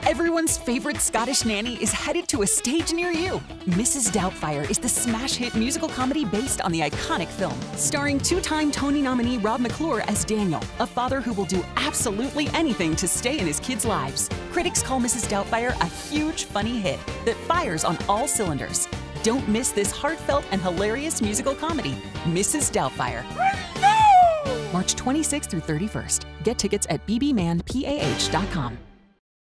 Everyone's favorite Scottish nanny is headed to a stage near you. Mrs. Doubtfire is the smash hit musical comedy based on the iconic film, starring two-time Tony nominee Rob McClure as Daniel, a father who will do absolutely anything to stay in his kids' lives. Critics call Mrs. Doubtfire a huge, funny hit that fires on all cylinders. Don't miss this heartfelt and hilarious musical comedy, Mrs. Doubtfire. March 26th through 31st. Get tickets at BBMANNPAH.com.